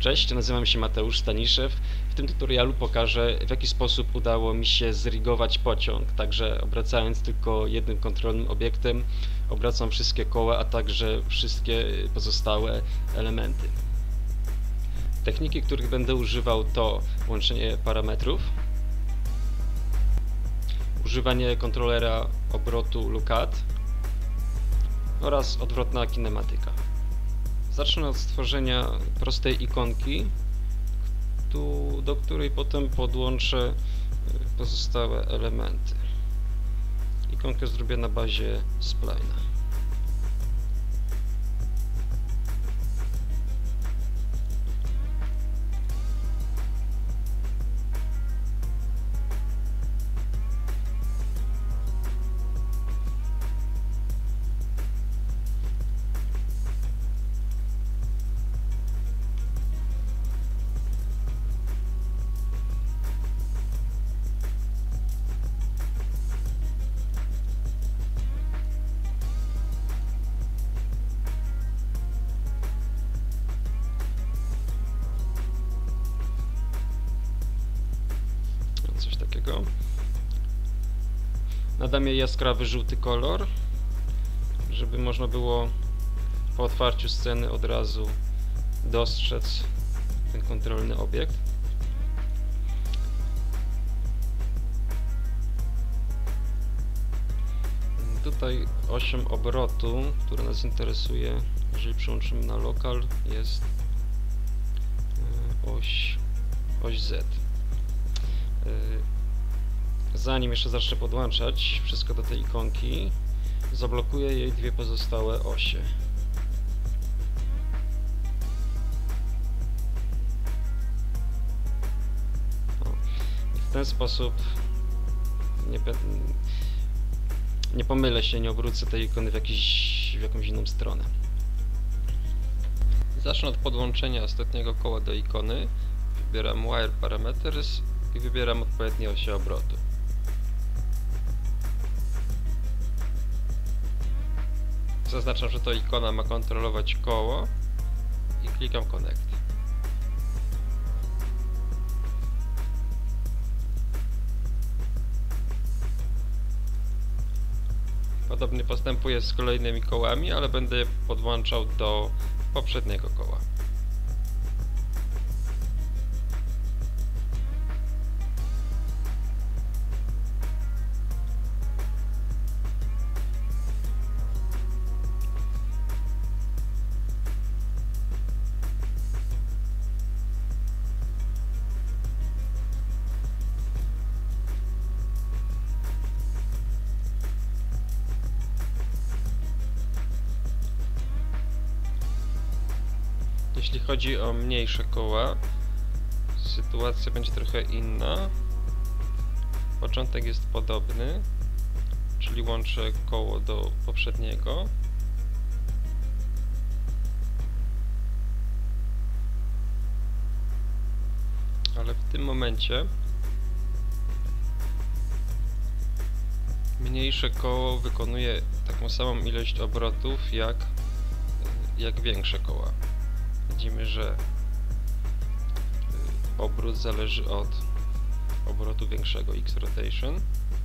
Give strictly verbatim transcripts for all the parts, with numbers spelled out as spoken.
Cześć, nazywam się Mateusz Staniszew. W tym tutorialu pokażę, w jaki sposób udało mi się zrigować pociąg. Także obracając tylko jednym kontrolnym obiektem, obracam wszystkie koła, a także wszystkie pozostałe elementy. Techniki, których będę używał, to łączenie parametrów, używanie kontrolera obrotu lookat oraz odwrotna kinematyka. Zacznę od stworzenia prostej ikonki, do której potem podłączę pozostałe elementy. Ikonkę zrobię na bazie spline'a. Coś takiego. Nadam jej jaskrawy żółty kolor, żeby można było po otwarciu sceny od razu dostrzec ten kontrolny obiekt. Tutaj osią obrotu, która nas interesuje, jeżeli przełączymy na lokal, jest oś, oś Z. Zanim jeszcze zacznę podłączać wszystko do tej ikonki, zablokuję jej dwie pozostałe osie. O. I w ten sposób nie, nie pomylę się, nie obrócę tej ikony w, jakiś, w jakąś inną stronę. Zacznę od podłączenia ostatniego koła do ikony. Wybieram Wire Parameters i wybieram odpowiednie osie obrotu. Zaznaczam, że to ikona ma kontrolować koło i klikam Connect. Podobnie postępuję z kolejnymi kołami, ale będę je podłączał do poprzedniego koła. Jeśli chodzi o mniejsze koła, sytuacja będzie trochę inna. Początek jest podobny, czyli łączę koło do poprzedniego. Ale w tym momencie mniejsze koło wykonuje taką samą ilość obrotów jak, jak większe koła. Widzimy, że obrót zależy od obrotu większego, X rotation.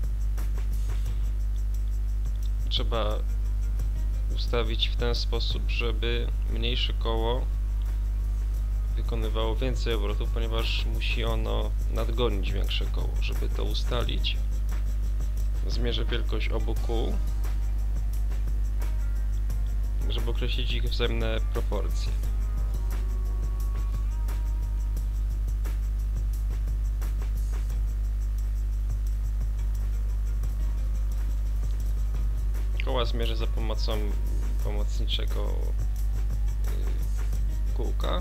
Trzeba ustawić w ten sposób, żeby mniejsze koło wykonywało więcej obrotów, ponieważ musi ono nadgonić większe koło. Żeby to ustalić, zmierzę wielkość obu kół, żeby określić ich wzajemne proporcje. Koła zmierzę za pomocą pomocniczego kółka.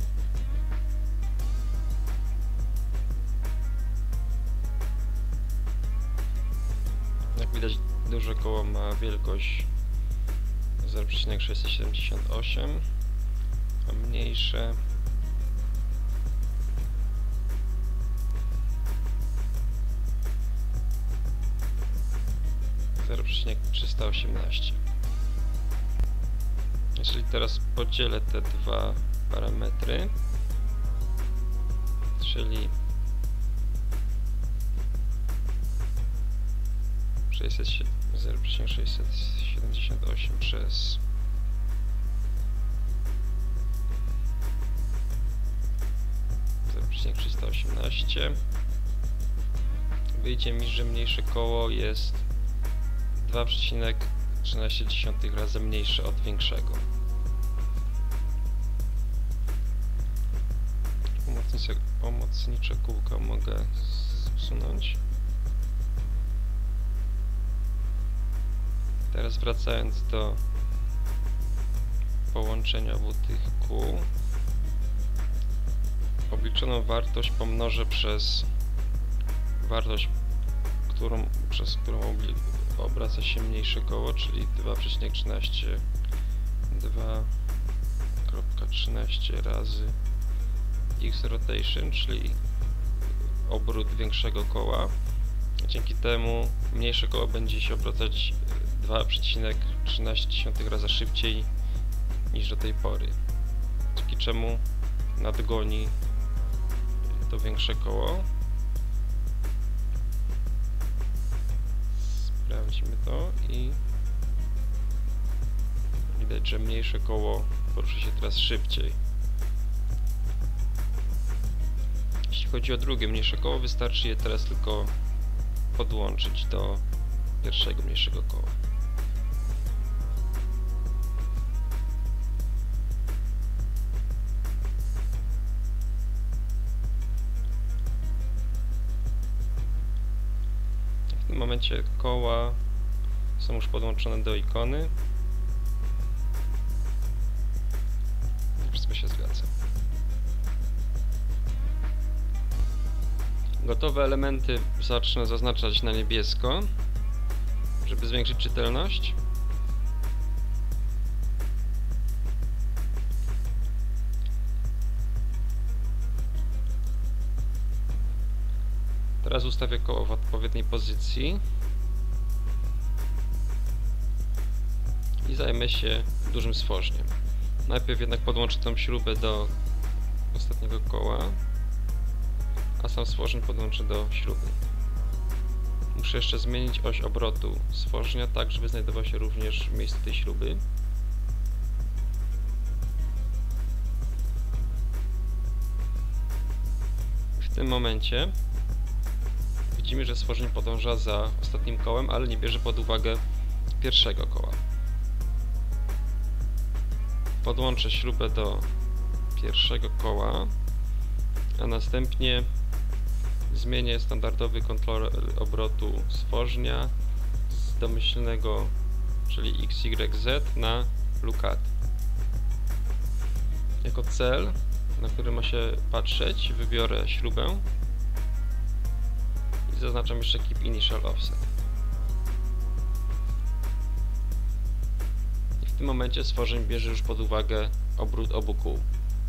Jak widać, duże koło ma wielkość zero przecinek sześćset siedemdziesiąt osiem, a mniejsze zero przecinek trzysta osiemnaście. Jeżeli teraz podzielę te dwa parametry, czyli zero przecinek sześćset siedemdziesiąt osiem przez zero przecinek trzysta osiemnaście. Wyjdzie mi, że mniejsze koło jest dwa przecinek trzynaście razy mniejsze od większego. Pomocnicze, pomocnicze kółka mogę usunąć. Teraz wracając do połączenia obu tych kół, obliczoną wartość pomnożę przez wartość, którą, przez którą obraca się mniejsze koło, czyli dwa przecinek trzynaście dwa przecinek trzynaście razy x rotation, czyli obrót większego koła. Dzięki temu mniejsze koło będzie się obracać dwa przecinek trzynaście razy szybciej niż do tej pory, dzięki czemu nadgoni to większe koło. Sprawdźmy to i widać, że mniejsze koło porusza się teraz szybciej. Jeśli chodzi o drugie mniejsze koło, wystarczy je teraz tylko podłączyć do pierwszego mniejszego koła. W tym momencie koła są już podłączone do ikony. Wszystko się zgadza. Gotowe elementy zacznę zaznaczać na niebiesko, żeby zwiększyć czytelność. Teraz ustawię koło w odpowiedniej pozycji i zajmę się dużym stworzeniem. Najpierw jednak podłączę tą śrubę do ostatniego koła, a sam stworzeń podłączę do śruby. Muszę jeszcze zmienić oś obrotu stworzenia tak, żeby znajdował się również w miejscu tej śruby. W tym momencie widzimy, że stworzenie podąża za ostatnim kołem, ale nie bierze pod uwagę pierwszego koła. Podłączę śrubę do pierwszego koła, a następnie zmienię standardowy kontroler obrotu stworzenia z domyślnego, czyli X Y Z, na lookat. Jako cel, na który ma się patrzeć, wybiorę śrubę i zaznaczam jeszcze Keep Initial Offset. I w tym momencie stworzeń bierze już pod uwagę obrót obu kół.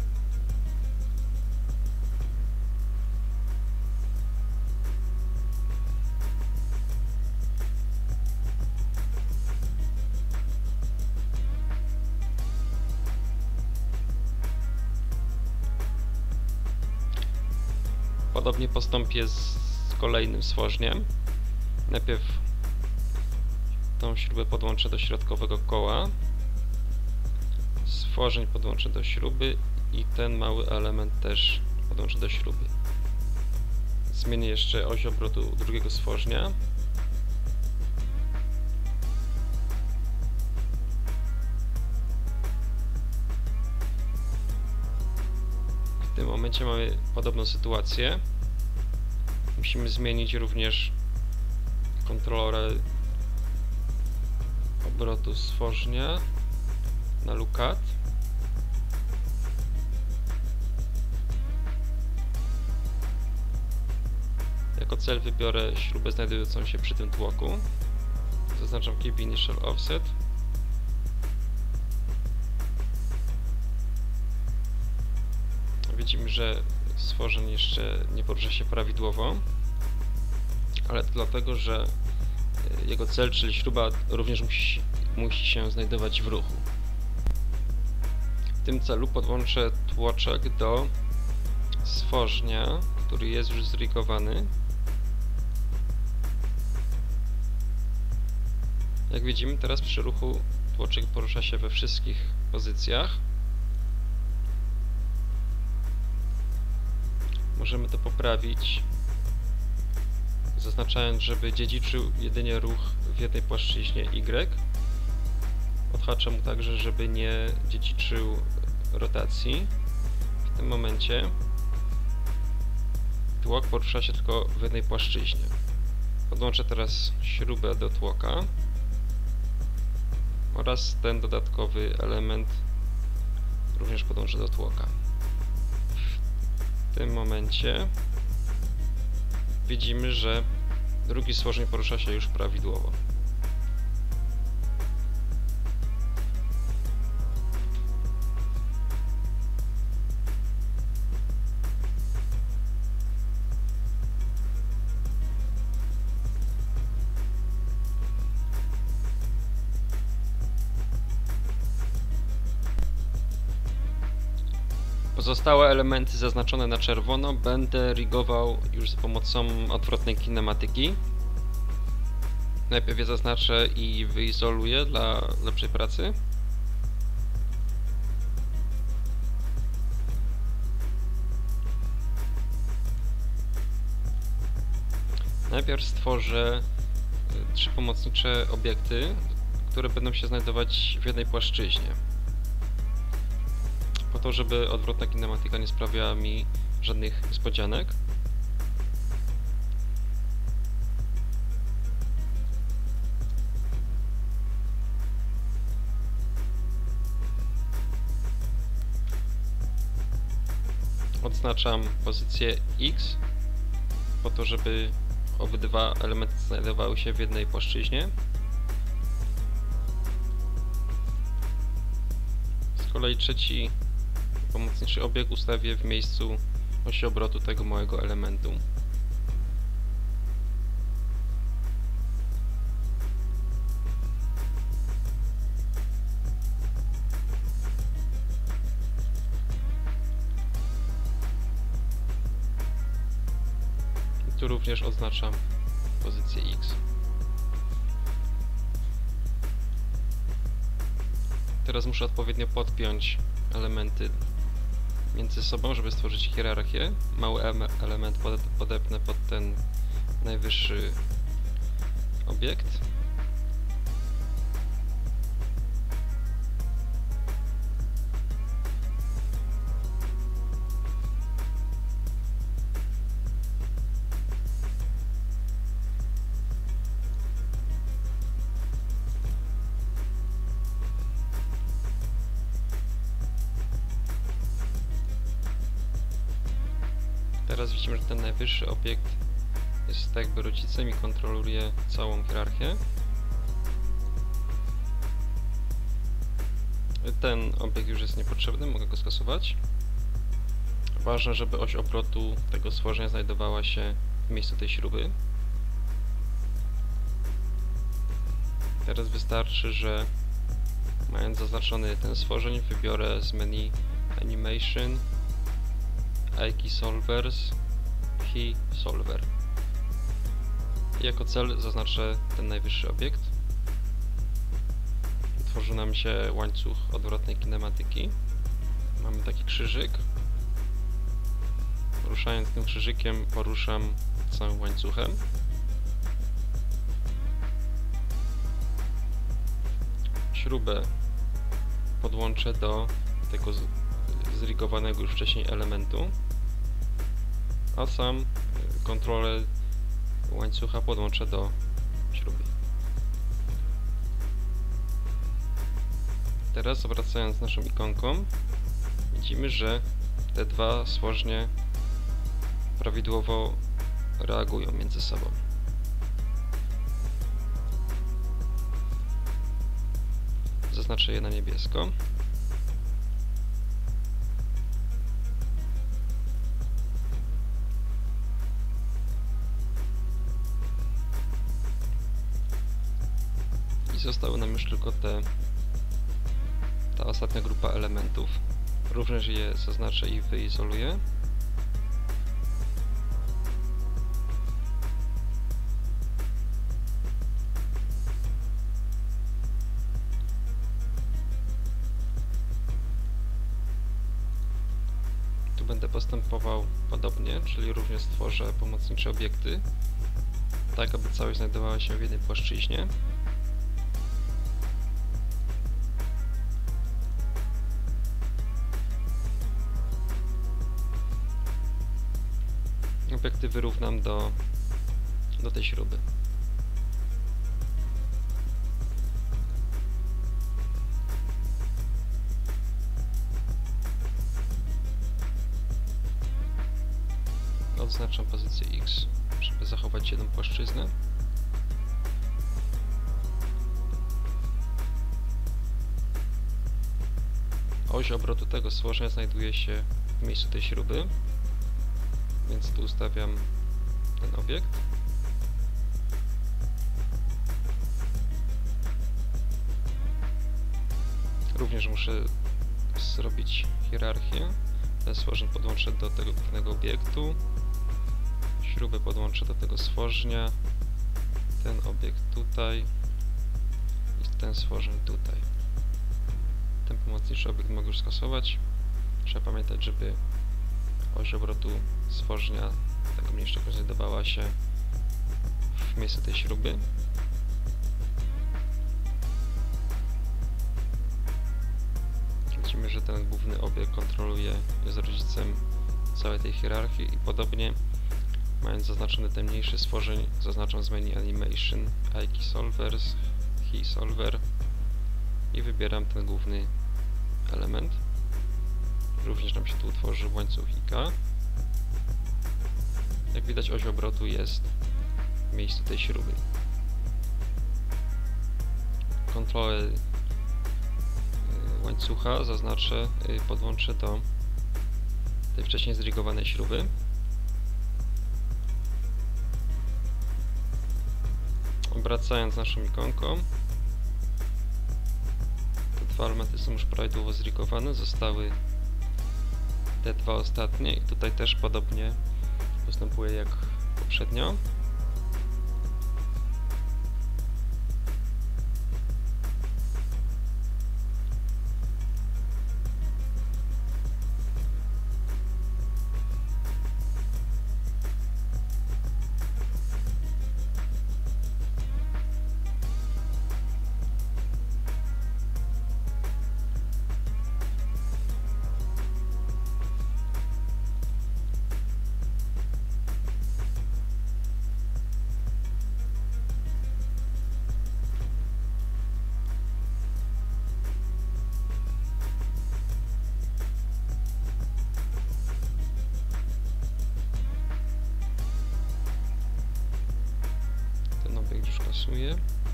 Podobnie postąpię z kolejnym stworzeniem. Najpierw tą śrubę podłączę do środkowego koła, stworzeń podłączę do śruby i ten mały element też podłączę do śruby. Zmienię jeszcze oś obrotu drugiego stworzenia. W tym momencie mamy podobną sytuację. Musimy zmienić również kontroler obrotu stworzenia na lookat. Jako cel wybiorę śrubę znajdującą się przy tym tłoku. Zaznaczam Keep Initial Offset. Widzimy, że stworzenie jeszcze nie porusza się prawidłowo, ale to dlatego, że jego cel, czyli śruba, również musi, musi się znajdować w ruchu. W tym celu podłączę tłoczek do stworznia, który jest już zrigowany. Jak widzimy, teraz przy ruchu tłoczek porusza się we wszystkich pozycjach. Możemy to poprawić, zaznaczając, żeby dziedziczył jedynie ruch w jednej płaszczyźnie Y. Odhaczam mu także, żeby nie dziedziczył rotacji. W tym momencie tłok porusza się tylko w jednej płaszczyźnie. Podłączę teraz śrubę do tłoka oraz ten dodatkowy element również podłączę do tłoka. W tym momencie widzimy, że drugi stworzeń porusza się już prawidłowo. Pozostałe elementy zaznaczone na czerwono będę rigował już z pomocą odwrotnej kinematyki. Najpierw je zaznaczę i wyizoluję dla lepszej pracy. Najpierw stworzę trzy pomocnicze obiekty, które będą się znajdować w jednej płaszczyźnie. Po to, żeby odwrotna kinematyka nie sprawiała mi żadnych niespodzianek. Odznaczam pozycję X po to, żeby obydwa elementy znajdowały się w jednej płaszczyźnie. Z kolei trzeci pomocniczy obiekt ustawię w miejscu osi obrotu tego małego elementu. I tu również oznaczam pozycję X. Teraz muszę odpowiednio podpiąć elementy między sobą, żeby stworzyć hierarchię. Mały element podepnę pod ten najwyższy obiekt. Teraz widzimy, że ten najwyższy obiekt jest tak jakby rodzicem i kontroluje całą hierarchię. Ten obiekt już jest niepotrzebny, mogę go skasować. Ważne, żeby oś obrotu tego stworzenia znajdowała się w miejscu tej śruby. Teraz wystarczy, że mając zaznaczony ten stworzeń, wybiorę z menu Animation Key Solvers, Key Solver. I jako cel zaznaczę ten najwyższy obiekt. Tworzy nam się łańcuch odwrotnej kinematyki. Mamy taki krzyżyk. Ruszając tym krzyżykiem poruszam całym łańcuchem. Śrubę podłączę do tego zrigowanego już wcześniej elementu, a sam kontroler łańcucha podłączę do śruby. Teraz obracając naszą ikonką widzimy, że te dwa stworzenie prawidłowo reagują między sobą. Zaznaczę je na niebiesko. I zostały nam już tylko te ta ostatnia grupa elementów. Również je zaznaczę i wyizoluję. będę postępował podobnie, czyli również stworzę pomocnicze obiekty, tak aby całość znajdowała się w jednej płaszczyźnie. Obiekty wyrównam do, do tej śruby. Odznaczam pozycję X, żeby zachować jedną płaszczyznę. Oś obrotu tego stworzenia znajduje się w miejscu tej śruby, więc tu ustawiam ten obiekt. Również muszę zrobić hierarchię. Ten stworzeń podłączę do tego głównego obiektu. Śrubę podłączę do tego stworzenia. Ten obiekt tutaj. I ten stworzeń tutaj. Ten pomocniczy obiekt mogę już skasować. Trzeba pamiętać, żeby oś obrotu stworzenia tego mniejszego znajdowała się w miejscu tej śruby. Widzimy, że ten główny obiekt kontroluje, jest rodzicem całej tej hierarchii i podobnie, mając zaznaczony ten mniejszy stworzeń, zaznaczam z menu Animation I Key Solvers, Key Solver i wybieram ten główny element. Również nam się tu utworzy łańcuch I K. Jak widać, oś obrotu jest w miejscu tej śruby. Kontrolę łańcucha zaznaczę, podłączę do tej wcześniej zrigowanej śruby. Obracając naszą ikonką, te dwa elementy są już prawidłowo zrigowane, zostały te dwa ostatnie i tutaj też podobnie postępuje jak poprzednio. Już kasuje.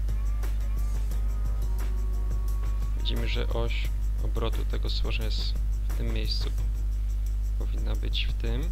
Widzimy, że oś obrotu tego stworzenia jest w tym miejscu. Powinna być w tym.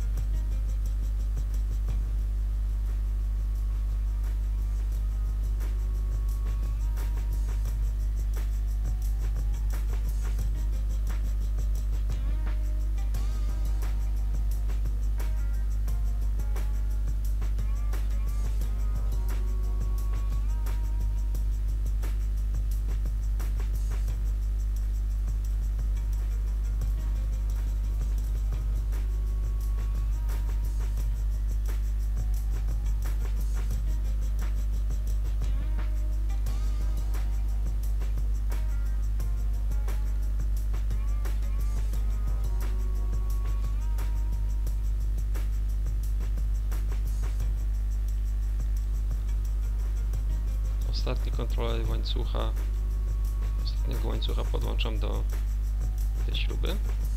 Ostatni kontroler łańcucha, ostatniego łańcucha podłączam do tej śruby.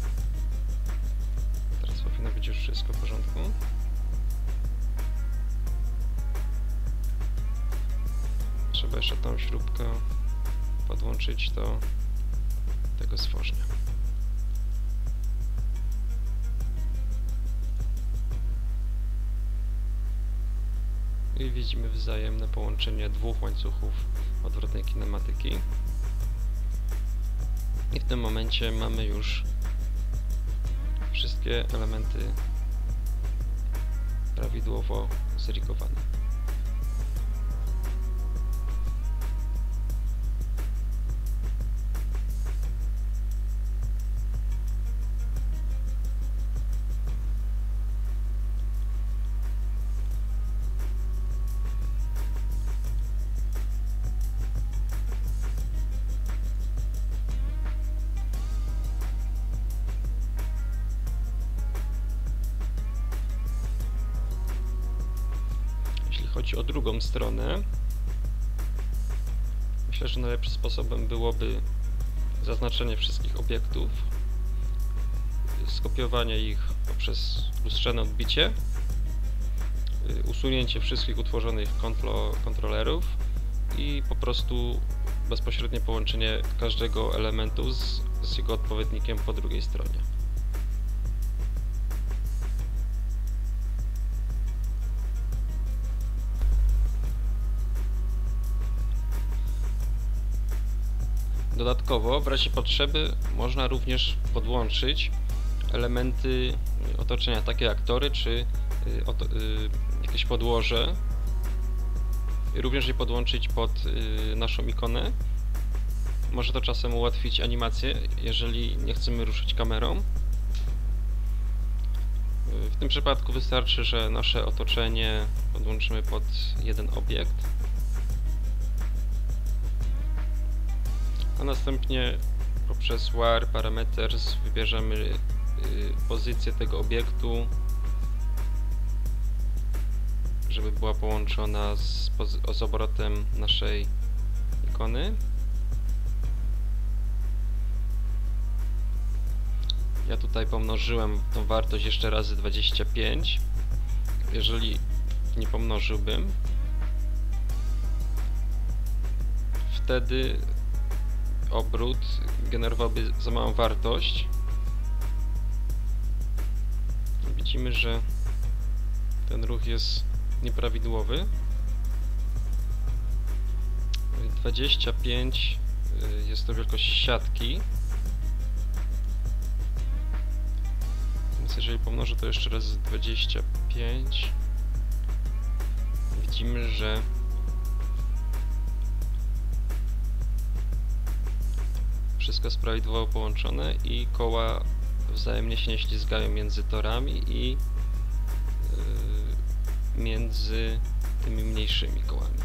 Teraz powinno być już wszystko w porządku. Trzeba jeszcze tą śrubkę podłączyć do tego stworzenia. I widzimy wzajemne połączenie dwóch łańcuchów odwrotnej kinematyki. I w tym momencie mamy już wszystkie elementy prawidłowo zrigowane. chodzi o drugą stronę, myślę, że najlepszym sposobem byłoby zaznaczenie wszystkich obiektów, skopiowanie ich poprzez lustrzane odbicie, usunięcie wszystkich utworzonych kontrolerów i po prostu bezpośrednie połączenie każdego elementu z, z jego odpowiednikiem po drugiej stronie. Dodatkowo, w razie potrzeby, można również podłączyć elementy otoczenia, takie jak tory czy y, oto, y, jakieś podłoże, również je podłączyć pod y, naszą ikonę. Może to czasem ułatwić animację, jeżeli nie chcemy ruszyć kamerą. W tym przypadku wystarczy, że nasze otoczenie podłączymy pod jeden obiekt, a następnie poprzez Wire Parameters wybierzemy y, pozycję tego obiektu, żeby była połączona z, z obrotem naszej ikony. Ja tutaj pomnożyłem tą wartość jeszcze razy dwadzieścia pięć. Jeżeli nie pomnożyłbym, wtedy obrót generowałby za małą wartość. Widzimy, że ten ruch jest nieprawidłowy. dwadzieścia pięć jest to wielkość siatki. Więc jeżeli pomnożę to jeszcze raz dwadzieścia pięć, widzimy, że wszystko jest prawidłowo połączone i koła wzajemnie się nie ślizgają między torami i yy, między tymi mniejszymi kołami.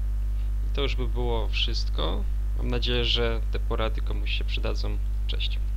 To już by było wszystko. Mam nadzieję, że te porady komuś się przydadzą. Cześć.